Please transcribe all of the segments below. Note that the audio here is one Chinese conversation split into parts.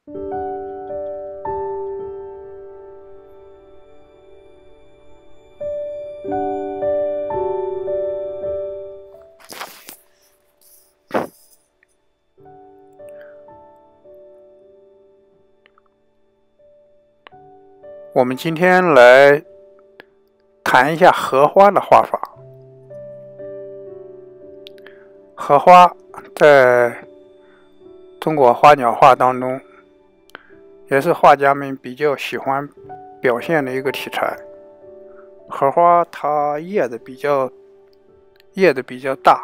我们今天来谈一下荷花的画法。荷花在中国花鸟画当中，也是画家们比较喜欢表现的一个题材。荷花它叶子比较大，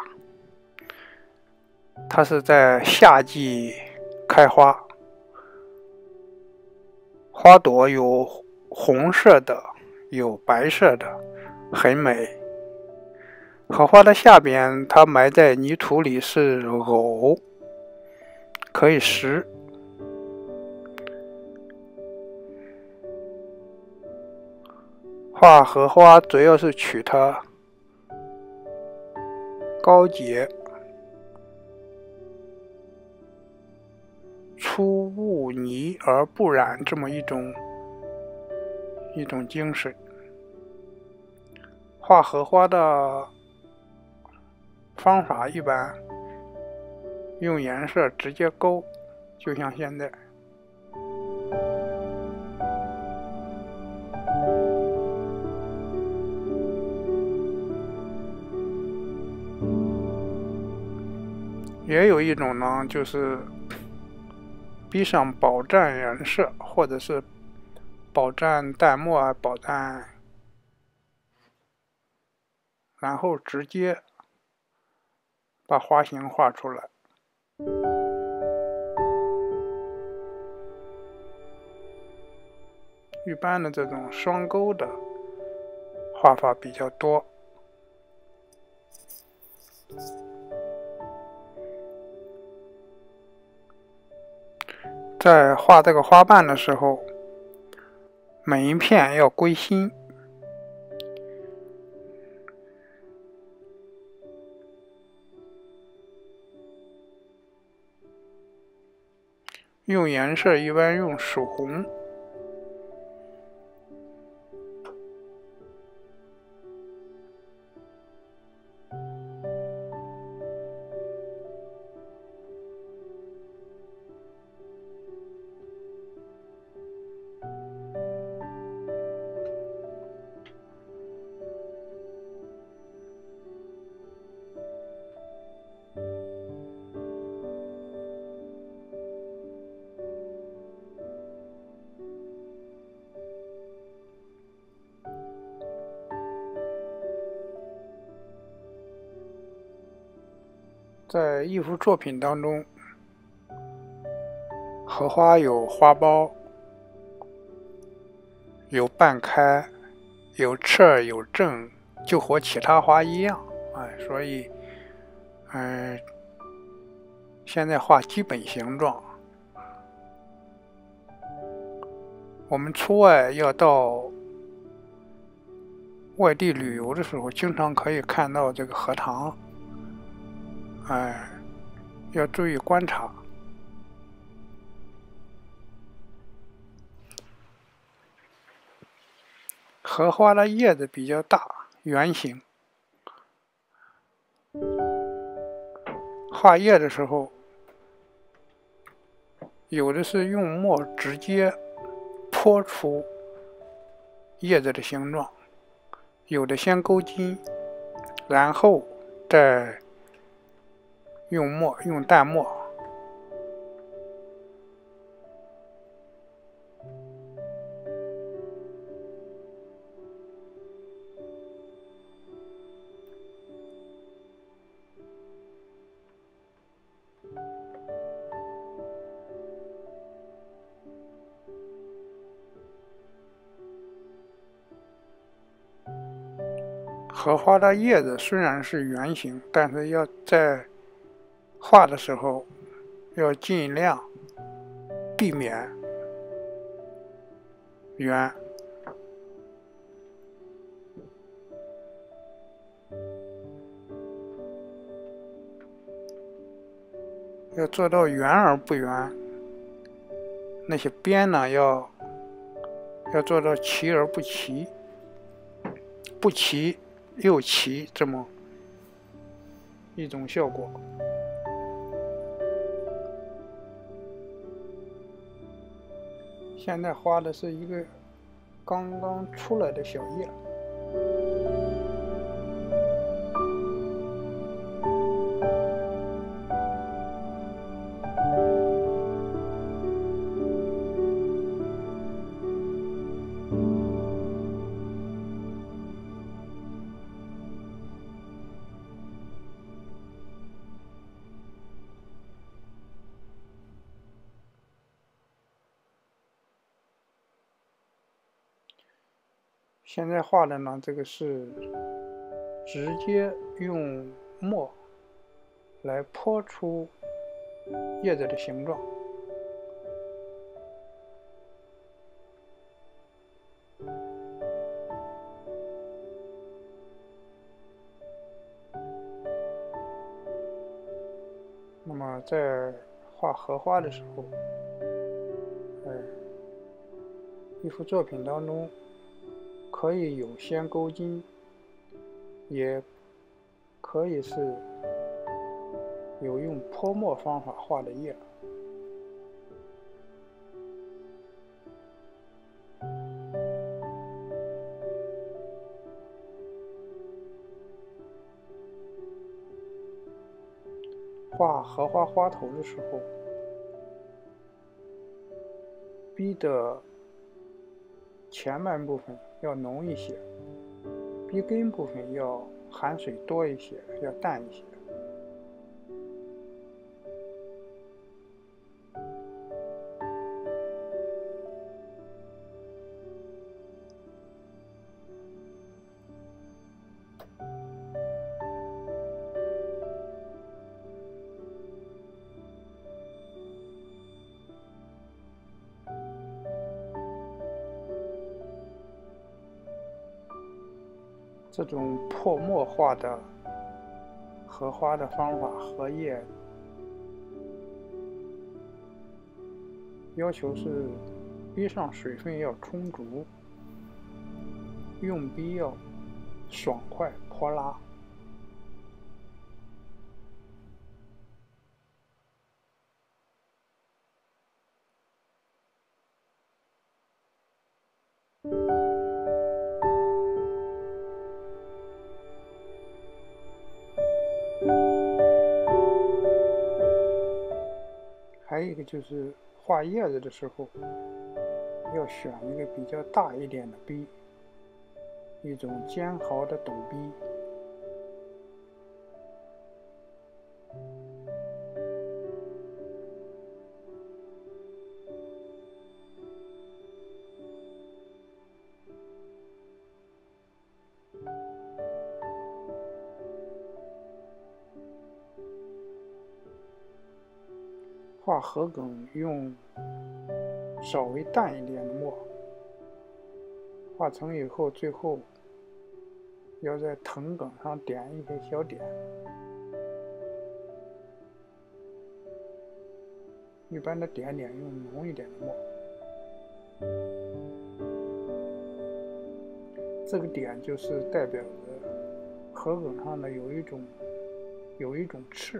它是在夏季开花，花朵有红色的，有白色的，很美。荷花的下边，它埋在泥土里是藕，可以食。画荷花主要是取它高洁、出污泥而不染这么一种精神。画荷花的方法一般用颜色直接勾，就像现在。也有一种呢，就是逼上饱蘸颜色，或者是饱蘸淡墨啊，饱蘸，然后直接把花形画出来。一般的这种双钩的画法比较多。在画这个花瓣的时候，每一片要归心，用颜色一般用曙红。在艺术作品当中，荷花有花苞，有半开，有侧，有正，就和其他花一样。所以，现在画基本形状。我们出外要到外地旅游的时候，经常可以看到这个荷塘。要注意观察。荷花的叶子比较大，圆形。画叶的时候，有的是用墨直接泼出叶子的形状，有的先勾筋，然后再用淡墨。荷花的叶子虽然是圆形，但是要在画的时候要尽量避免圆，要做到圆而不圆， 那些边呢要做到齐而不齐，不齐又齐，这么一种效果。现在画的是一个刚刚出来的小叶。现在画的呢，这个是直接用墨来泼出叶子的形状。那么在画荷花的时候，一幅作品当中可以有先勾金，也可以是有用泼墨方法画的叶。画荷花花头的时候，笔的前半部分要浓一些，笔根部分要含水多一些，要淡一些。这种泼墨画的荷花的方法，荷叶要求是笔上水分要充足，用笔要爽快泼辣。还有一个就是画叶子的时候，要选一个比较大一点的笔，一种尖毫的斗笔。画荷梗用稍微淡一点的墨，画成以后，最后要在藤梗上点一些小点。一般的点用浓一点的墨，这个点就是代表着荷梗上的有一种刺。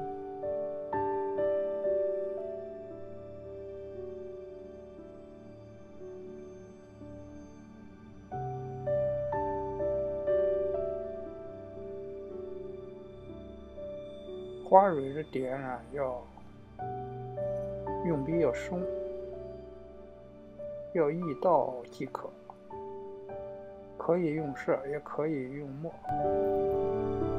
花蕊的点染要用笔要松，要一道即可，可以用色，也可以用墨。